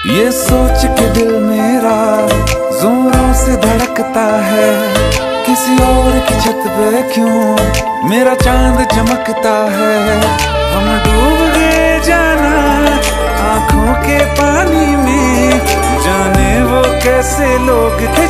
ये सोच के दिल मेरा जोरों से धड़कता है, किसी और की छत पे क्यों मेरा चांद चमकता है। हम डूब गए जाना आंखों के पानी में, जाने वो कैसे लोग थे